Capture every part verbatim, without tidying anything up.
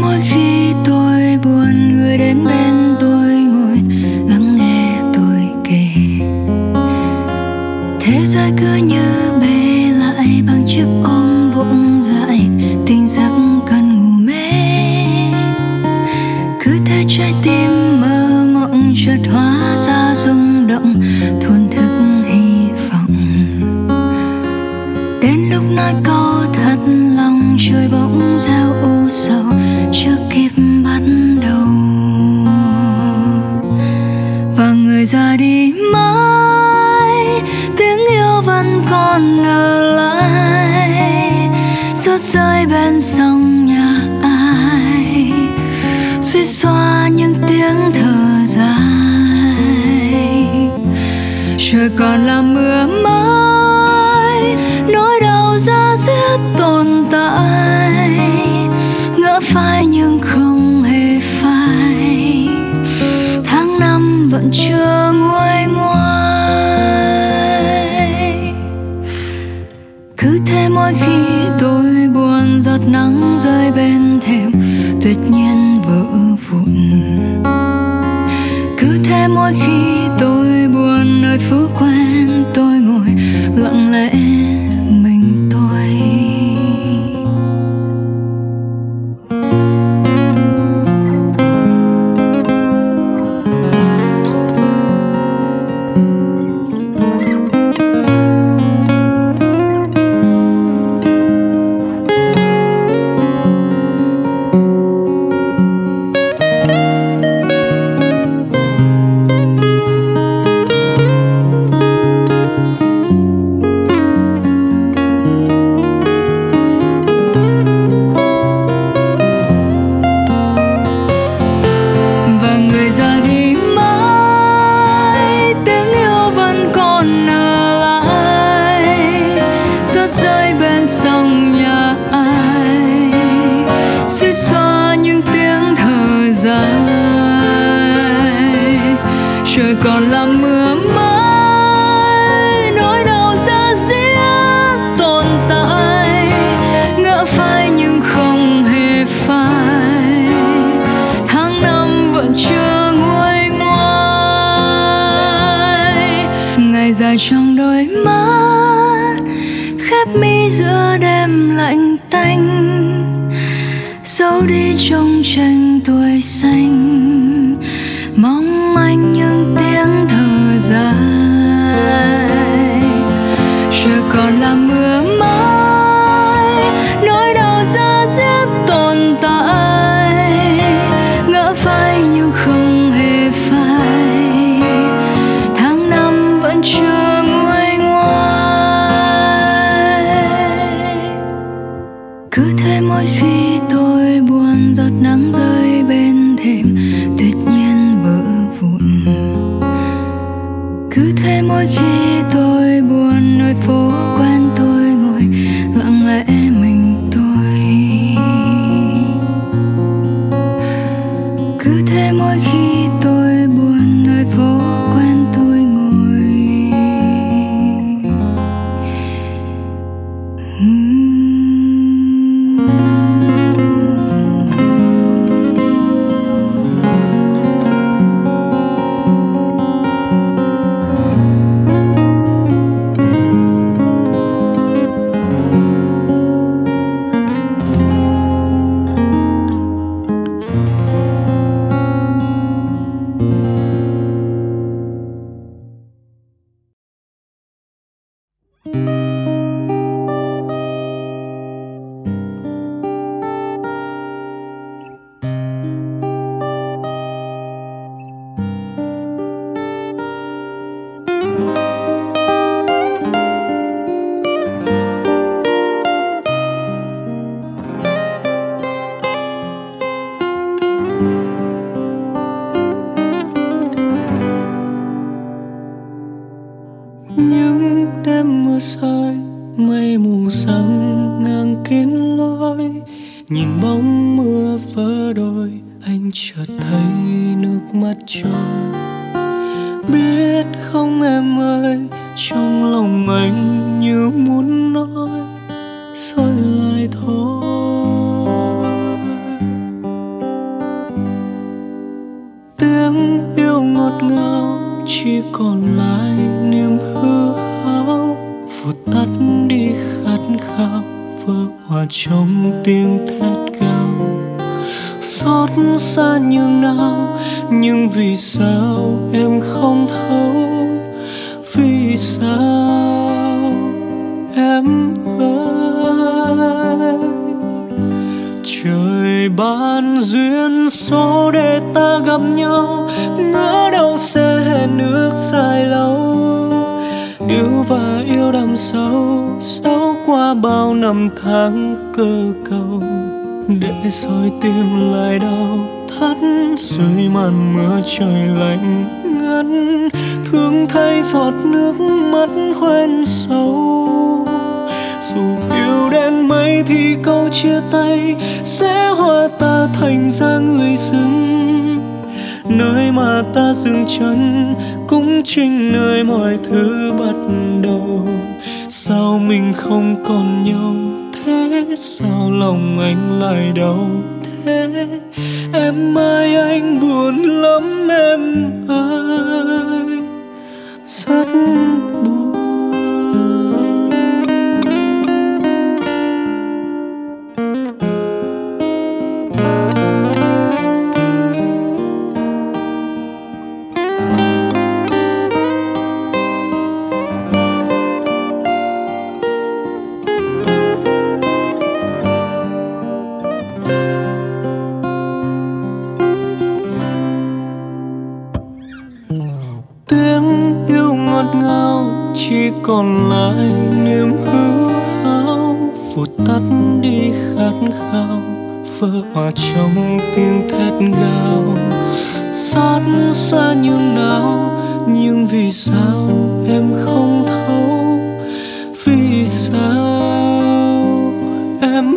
mỗi khi tôi buồn, người đến bên tôi ngồi lắng nghe tôi kể. Thế giới cứ như bê lại bằng chiếc ôm vụng dại, tỉnh giấc cần ngủ mê. Cứ thế trái tim mơ mộng chợt hóa ra rung động, thổn thức hy vọng. Đến lúc nói câu thật lòng, trời bỗng gieo u sầu chưa kịp bắt đầu. Và người ra đi mãi, tiếng yêu vẫn còn ở lại, rớt rơi bên sông nhà ai, suýt xoa những tiếng thở dài. Trời còn là mưa mãi, nỗi đau da diết tồn tại, ngỡ phai nhưng không hề phai. Tháng năm vẫn chưa nguôi ngoai. Cứ thế mỗi khi tôi buồn, giọt nắng rơi bên thềm tuyệt nhiên vỡ vụn. Cứ thế mỗi khi tôi buồn, nơi phố quen tôi ngồi lặng lẽ mình tôi. Trời còn là mưa mãi, nỗi đau da diết tồn tại, ngỡ phai nhưng không hề phai. Tháng năm vẫn chưa nguôi ngoai. Ngày dài trong đôi mắt, khép mi giữa đêm lạnh tanh, giấu đi trong tranh tuổi xanh, mong manh những tiếng thở dài. Trời còn là mưa mãi, nỗi đau da diết tồn tại, ngỡ phai nhưng không hề phai. Tháng năm vẫn chưa nguôi ngoai. Cứ thế mỗi khi tôi buồn, giọt nắng rơi bên thềm tuyệt nhiên vỡ vụn. Cứ thế mỗi khi tôi buồn, nơi phố quen tôi ngồi lặng lẽ mình tôi. Cứ thế mỗi khi tôi buồn, nơi phố quen tôi ngồi. uhm. Những đêm mưa rơi, mây mù giăng ngang kín lối, nhìn bóng mưa vỡ đôi, anh chợt thấy nước mắt trôi. Biết không em ơi, trong lòng anh như muốn nói rồi lại thôi. khao vỡ hòa trong tiếng thét gào. Xót xa nhường nào, nhưng vì sao em không thấu? Vì sao em ơi? Trời ban duyên số để ta gặp nhau, ngỡ đâu sẽ hẹn ước dài lâu. Yêu và yêu đắm sâu, sâu qua bao năm tháng cơ cầu. Để rồi tim lại đau thắt dưới màn mưa trời lạnh ngắt. Thương thấy giọt nước mắt hoen sâu. Dù yêu đến mấy thì câu chia tay sẽ hóa ta thành ra người dưng. Nơi mà ta dừng chân cũng chính nơi mọi thứ bắt đầu. Sao mình không còn nhau thế? Sao lòng anh lại đau thế? Em ơi anh buồn lắm em ơi, rất buồn. Chỉ còn lại niềm hứa hao, vụt tắt đi khát khao, vỡ hòa trong tiếng thét gào. Xót xa nhường nào, nhưng vì sao em không thấu? Vì sao em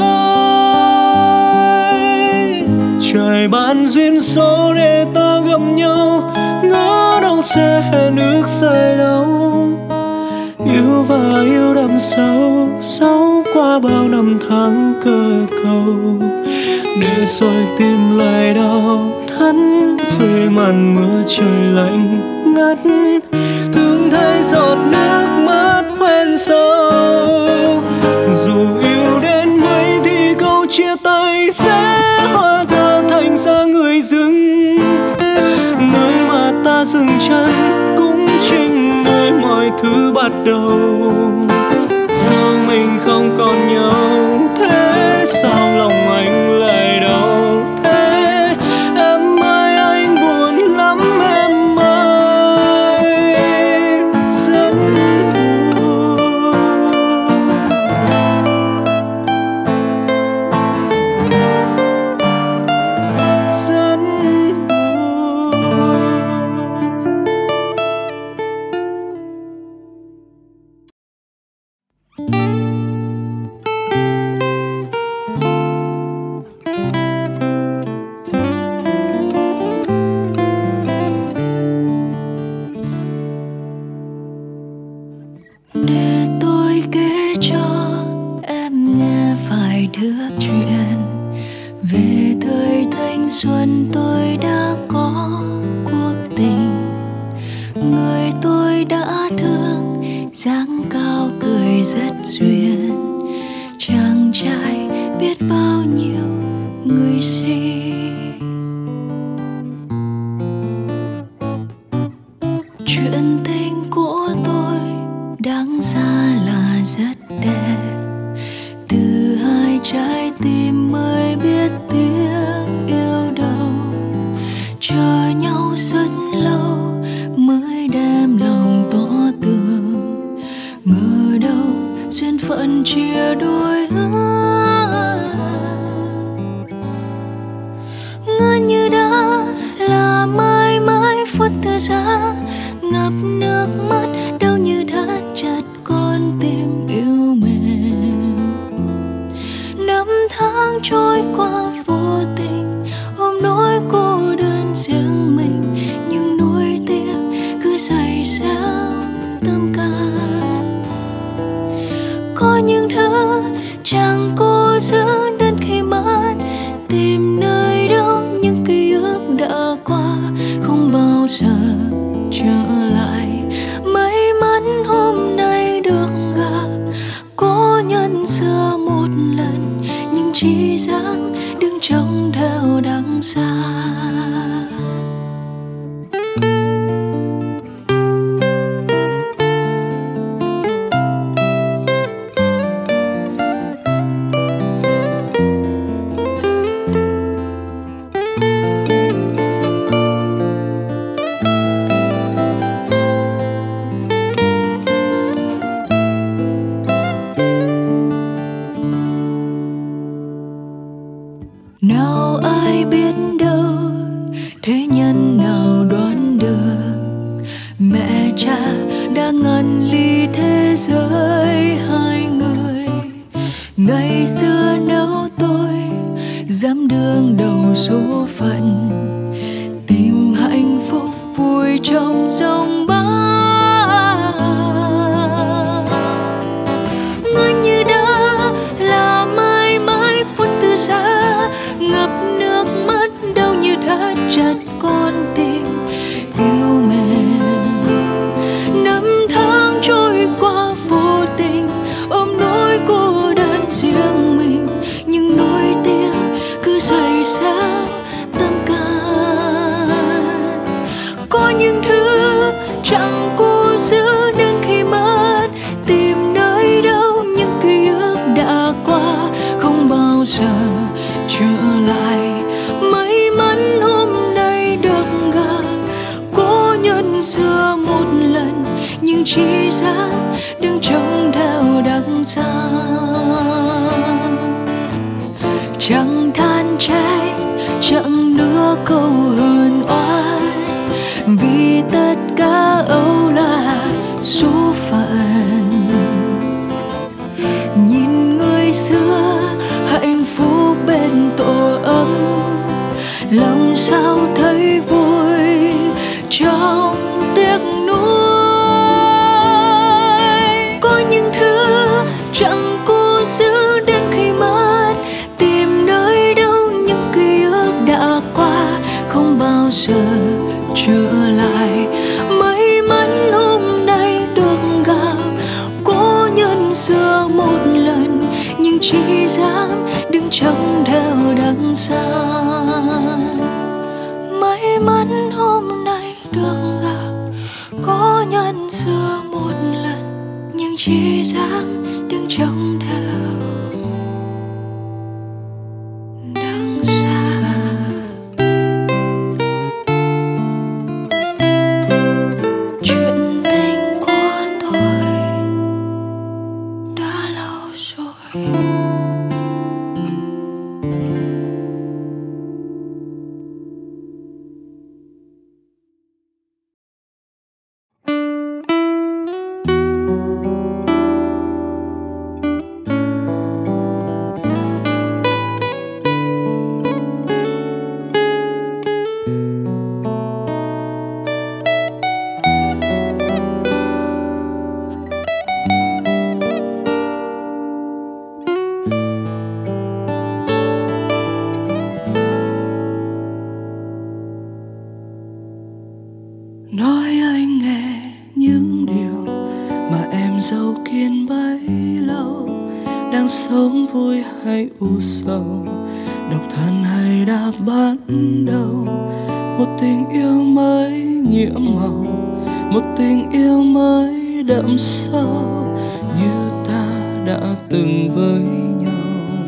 hỡi? Trời ban duyên số để ta gặp nhau, ngỡ đâu sẽ hẹn ước dài lâu. Yêu và yêu đắm sâu, sâu qua bao năm tháng cơ cầu. Để rồi tim lại đau thắt dưới màn mưa trời lạnh ngắt. Thương thấy giọt nước mắt hoen sâu. Dù yêu đến mấy thì câu chia tay sẽ hóa ta thành ra người dưng. Nơi mà ta dừng chân cũng chính nơi mọi thứ bắt đầu. Sao mình không còn nhau thế? Sao lòng anh lại đau thế? Em ơi anh buồn lắm em ơi, rất buồn. Rất để tôi kể cho em nghe vài thước chuyện về thời thanh xuân tôi đã có cuộc tình. Người tôi đã thương dáng cao cười rất duyên, chàng trai biết bao nhiêu người si. Chuyện tình của tôi đáng ra là rất đẹp, từ hai trái tim mới biết tiếng yêu đâu. Chờ nhau rất lâu mới đem lòng tỏ tường, ngờ đâu duyên phận chia đôi. Ngỡ như đã là mãi mãi phút thời gian ngập nước mắt, đau như thắt chặt con tim yêu mềm. Năm tháng trôi qua vô tình, ôm nỗi cô đơn riêng mình, nhưng nỗi tiếc cứ dày xéo tâm can. Có những thứ chẳng cố giữ đến khi mất, tìm nơi đâu những ký ức đã qua không bao giờ trở lại. May mắn hôm nay được gặp cô nhau. chỉ dám đứng trông theo đằng xa. Nào ai biết đâu thế nhân nào đoán được, mẹ cha đã ngăn ly thế giới hai người. Ngày xưa nếu tôi dám đương đầu số phận, tìm hạnh phúc vui trong dòng bão, người như đã là mãi mãi phút từ xa, ngập nước mắt đau như thắt chặt con tim yêu mềm. Năm tháng trôi qua vô tình, ôm nỗi cô đơn riêng mình, nhưng nỗi tiếc cứ dày xéo tâm can. Có những thứ chẳng cố giữ đến khi mất, tìm nơi đâu những ký ức đã qua không bao giờ trở lại. May mắn hôm nay được gặp cố nhân xưa một lần, nhưng chỉ dám đứng trông theo đằng xa. Chẳng than trách, chẳng nữa câu hờn oán, vì tất cả âu là số phận. Nhìn người xưa hạnh phúc bên tổ ấm, lòng sao thấy vui trong tiếc nuối. Có những thứ chẳng cố giữ đến khi mất, tìm nơi đâu những ký ức đã qua không bao giờ trở lại. May mắn hôm nay được gặp cố nhân xưa một lần, nhưng chỉ dám đứng trông theo đằng xa. May mắn hôm nay được gặp cố nhân xưa một lần, nhưng chỉ dám đứng trông theo đằng xa. Chuyện tình của tôi đã lâu rồi. Nói anh nghe những điều mà em giấu kín bấy lâu, đang sống vui hay u sầu, độc thân hay đã bắt đầu. Một tình yêu mới nhiễm màu, một tình yêu mới đậm sâu, như ta đã từng với nhau.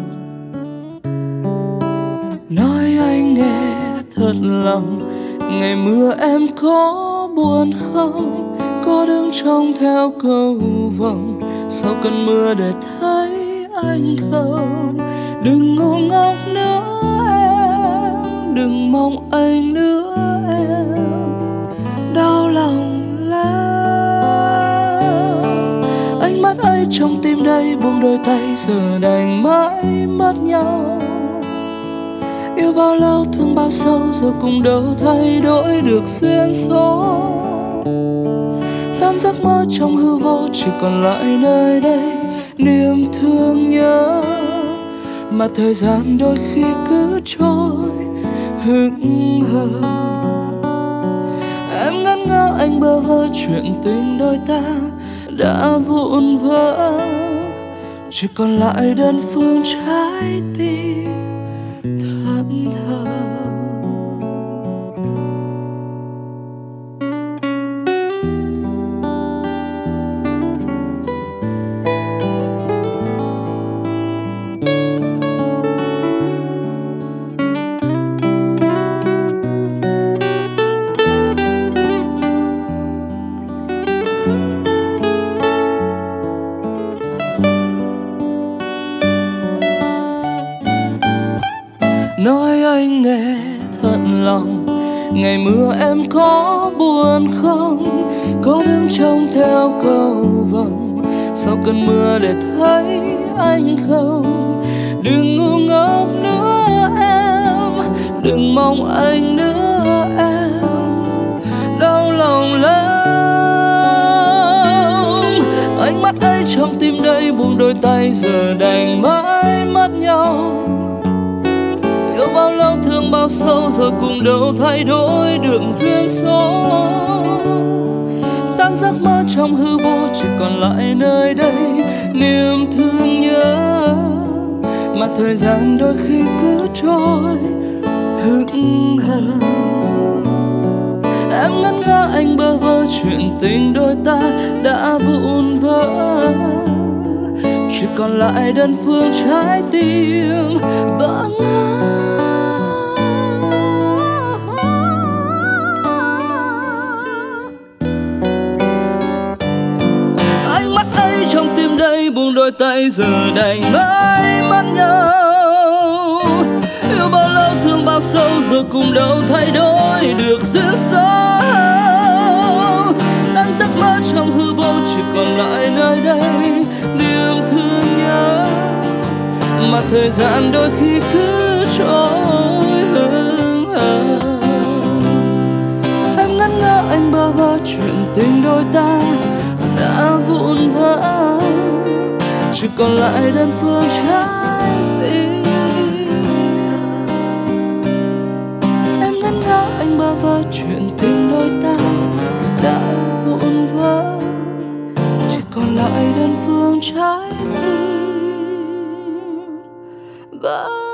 Nói anh nghe thật lòng, ngày mưa em có buồn không? Có đứng trông theo cầu vồng sau cơn mưa để thấy anh không? Đừng ngu ngốc nữa em, đừng mong anh nữa em, đau lòng lắm. Ánh mắt ấy trong tim đây buông đôi tay, giờ đành mãi mất nhau. Yêu bao lâu thương bao sâu, giờ cùng đâu thay đổi được duyên số. Tan giấc mơ trong hư vô, chỉ còn lại nơi đây niềm thương nhớ. Mà thời gian đôi khi cứ trôi hững hờ. Em ngẩn ngơ anh bơ vơ, chuyện tình đôi ta đã vụn vỡ. chỉ còn lại đơn phương trái tim thẫn thờ. Nói anh nghe thật lòng, ngày mưa em có buồn không? Có đứng trông theo cầu vồng sau cơn mưa để thấy anh không? Đừng ngu ngốc nữa em, đừng mong anh nữa em, đau lòng lắm. Ánh mắt ấy trong tim đây buông đôi tay giờ đành mãi mất nhau. Yêu bao lâu thương bao sâu rồi cùng đâu thay đổi được duyên số. Tan giấc mơ trong hư vô chỉ còn lại nơi đây niềm thương nhớ, mà thời gian đôi khi cứ trôi hững hờ. Em ngẩn ngơ anh bơ vơ chuyện tình đôi ta đã vụn vỡ, chỉ còn lại đơn phương trái tim bỡ ngỡ. Ánh mắt ấy trong tim đây buông đôi tay giờ đành mãi mất nhau. Yêu bao lâu thương bao sâu giờ cùng đâu thay đổi được duyên số. Tan giấc mơ trong hư vô chỉ còn lại nơi đây niềm thương nhớ, mà thời gian đôi khi cứ trôi hững hờ. Em ngẩn ngơ anh bơ vơ chuyện tình đôi ta đã vụn vỡ, chỉ còn lại đơn phương trái tim. Em ngẩn ngơ anh bơ vơ chuyện tình đôi ta đã vụn vỡ, chỉ còn lại đơn phương trái tim bỡ ngỡ.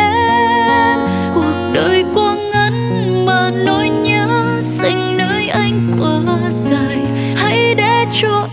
Đời quá ngắn mà nỗi nhớ dành nơi anh anh quá dài, hãy để cho